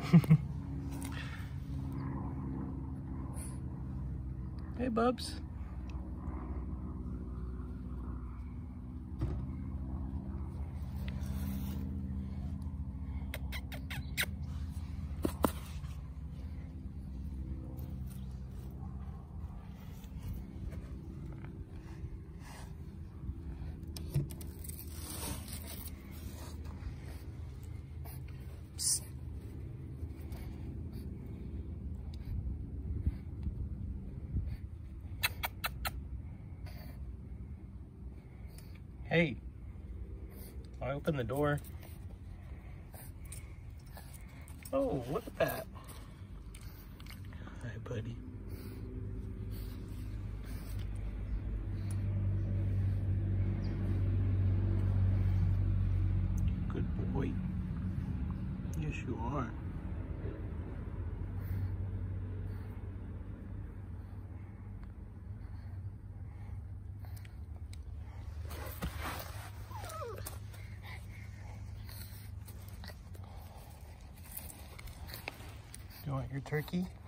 Hey, Bubs. Psst. Hey, I opened the door. Oh, look at that. Hi, buddy. Good boy. Yes, you are. You want your turkey?